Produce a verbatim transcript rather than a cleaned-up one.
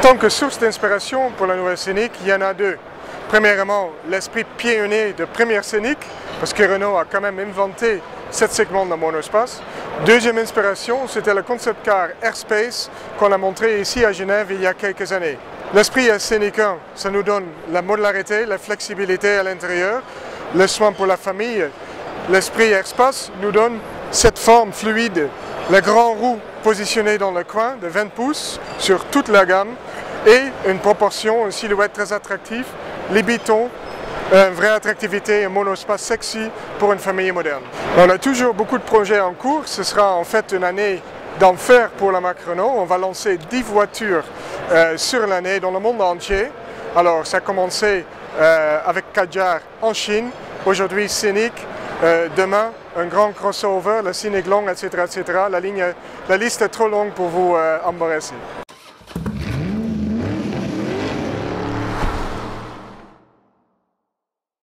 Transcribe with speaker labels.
Speaker 1: tant que source d'inspiration pour la nouvelle scénic, il y en a deux. Premièrement, l'esprit pionnier de première scénic, parce que Renault a quand même inventé sept segments dans monospace. Deuxième inspiration, c'était le concept car Airspace qu'on a montré ici à Genève il y a quelques années. L'esprit scénic un, ça nous donne la modularité, la flexibilité à l'intérieur, le soin pour la famille. L'esprit Airspace nous donne cette forme fluide, la grande roue positionnée dans le coin de vingt pouces sur toute la gamme et une proportion, une silhouette très attractive, les bitons, une vraie attractivité, un monospace sexy pour une famille moderne. On a toujours beaucoup de projets en cours, ce sera en fait une année d'enfer pour la marque Renault. On va lancer dix voitures euh, sur l'année dans le monde entier. Alors ça a commencé euh, avec Kadjar en Chine, aujourd'hui Scénic, euh, demain un grand crossover, la Scénic Long, et cetera et cetera. La, ligne, la liste est trop longue pour vous euh, embarrasser.